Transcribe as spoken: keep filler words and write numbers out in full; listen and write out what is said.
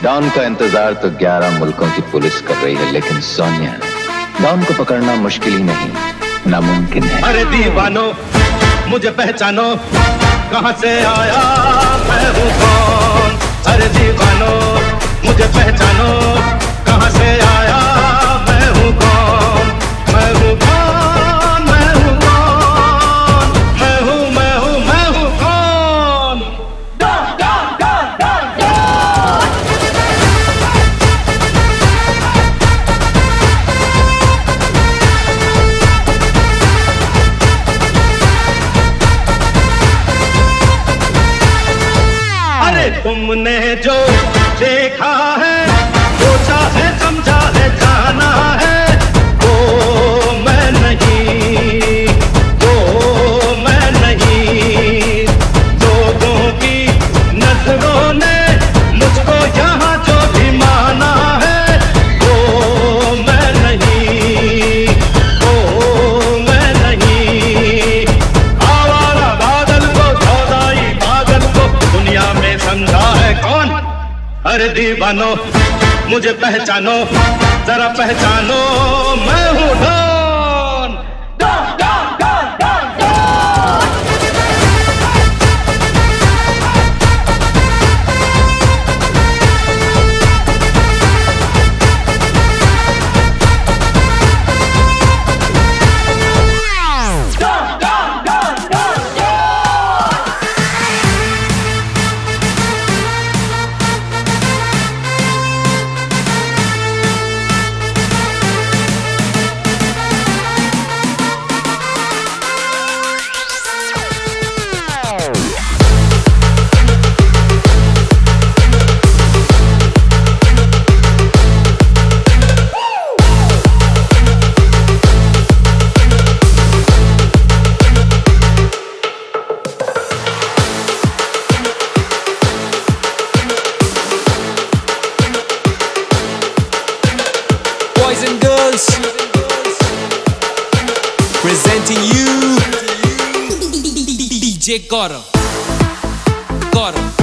Don का इंतजार तो ग्यारह मुल्कों की पुलिस कर रही है, लेकिन सोनिया, डॉन को पकड़ना मुश्किल ही नहीं, नामुमकिन है। अरे दीवानो मुझे पहचानो, कहां से आया मैं हूं कौन। अरे दीवानो मुझे पहचानो, कहां से आया मैं हूं कौन। मैं हूं कौन, मैं हूं कौन, मैं हूं मैं हूं मैं हूं कौन। Don Don Don Don Don. अरे तुमने जो देखा है, सोचा है, समझा है, जाना है, वो मैं नहीं, वो मैं नहीं। लोगों की नजरों ने मुझको यहाँ जो भी माना है, वो मैं नहीं, वो मैं नहीं। आवारा बादल को, सौदाई पागल को दुनिया में समझा है कौन। अरे दीवानो मुझे पहचानो, जरा पहचानो, मैं हूँ Don. Don Don Don Don Don. Don Don Don Don Don. Boys and girls, presenting you D J GAURAV. GAURAV.